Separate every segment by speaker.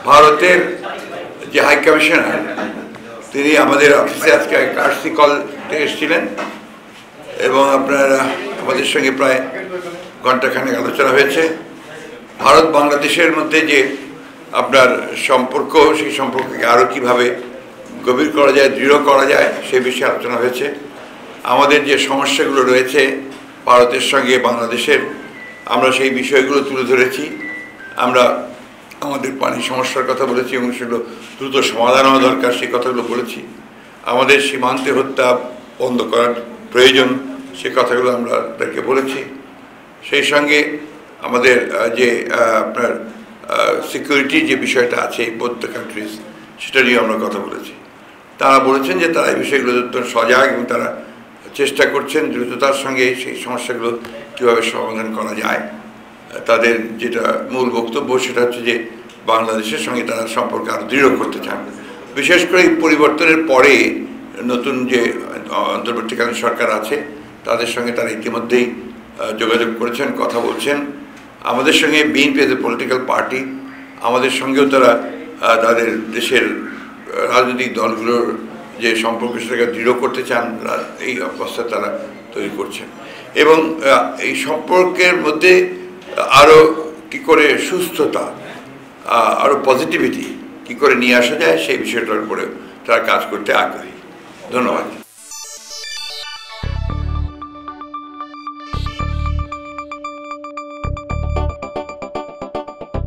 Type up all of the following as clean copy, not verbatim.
Speaker 1: ভারতের যে high commissioner তিনি আমাদের অফিসে আজকে কার্সি কলতে এসেছিলেন এবং আপনারা আমাদের সঙ্গে প্রায় ঘণ্টাখানেক আলোচনা হয়েছে। ভারত বাংলাদেশের মধ্যে যে আপনার সম্পর্ক, সেই সম্পর্ককে আরও কীভাবে গভীর করা যায়, দৃঢ় করা যায়, সে বিষয়ে আলোচনা হয়েছে। আমাদের যে সমস্যাগুলো রয়েছে ভারতের সঙ্গে বাংলাদেশের, আমরা সেই বিষয়গুলো তুলে ধরেছি। আমরা আমাদের পানি সমস্যার কথা বলেছি এবং সেগুলো দ্রুত সমাধান হওয়া দরকার, সেই কথাগুলো বলেছি। আমাদের সীমান্তে হত্যা বন্ধ করার প্রয়োজন, সে কথাগুলো আমরা তাদেরকে বলেছি। সেই সঙ্গে আমাদের যে আপনার সিকিউরিটি যে বিষয়টা আছে বোথ দ্য কান্ট্রিজ, সেটা নিয়ে আমরা কথা বলেছি। তারা বলেছেন যে তারা এই বিষয়গুলো অত্যন্ত সজাগ এবং তারা চেষ্টা করছেন দ্রুততার সঙ্গে সেই সমস্যাগুলো কীভাবে সমাধান করা যায়। তাদের যেটা মূল বক্তব্য সেটা হচ্ছে যে বাংলাদেশের সঙ্গে তারা সম্পর্ক আরও দৃঢ় করতে চান। বিশেষ করে এই পরিবর্তনের পরে নতুন যে অন্তর্বর্তীকালীন সরকার আছে তাদের সঙ্গে তারা ইতিমধ্যেই যোগাযোগ করেছেন, কথা বলছেন। আমাদের সঙ্গে BNP as a political party, আমাদের সঙ্গেও তারা তাদের দেশের রাজনৈতিক দলগুলোর যে সম্পর্ক সেটাকে দৃঢ় করতে চান, এই অবস্থা তারা তৈরি করছেন। এবং এই সম্পর্কের মধ্যে আরও কী করে সুস্থতা, আরও পজিটিভিটি কী করে নিয়ে আসা যায় সেই বিষয়টার উপরে তারা কাজ করতে আগ্রহী। ধন্যবাদ।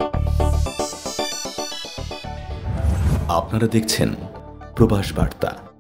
Speaker 2: আপনারা দেখছেন প্রবাস বার্তা।